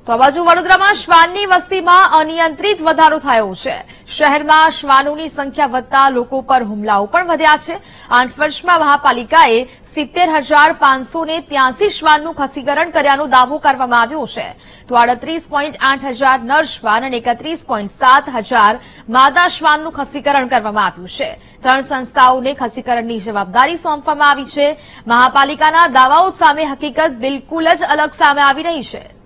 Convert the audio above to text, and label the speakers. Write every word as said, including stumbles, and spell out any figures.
Speaker 1: તો આ બાજુ વડોદરામાં શ્વાનની વસ્તીમાં અનિયંત્રિત વધારો થયો છે। શહેરમાં શ્વાનોની સંખ્યા વધતા લોકો પર હુમલાઓ પણ વધ્યા છે। આઠ વર્ષમાં મહાપાલિકાએ સિત્તેર હજાર પાંચસો ને ત્યાસી શ્વાનનું ખસીકરણ કર્યાનો દાવો કરવામાં આવ્યો છે। તો આડત્રીસ પોઈન્ટ આઠ હજાર નર શ્વાન અને એકત્રીસ પોઈન્ટ સાત હજાર માદા શ્વાનનું ખસીકરણ કરવામાં આવ્યું છે। ત્રણ સંસ્થાઓને ખસીકરણની જવાબદારી સોંપવામાં આવી છે। મહાપાલિકાના દાવાઓ સામે હકીકત બિલકુલ જ અલગ સામે આવી રહી છે।